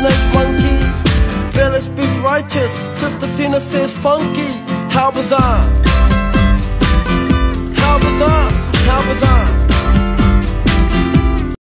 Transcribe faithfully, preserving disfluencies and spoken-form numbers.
next monkey. Village speaks righteous, Sister Cena says funky. How bizarre.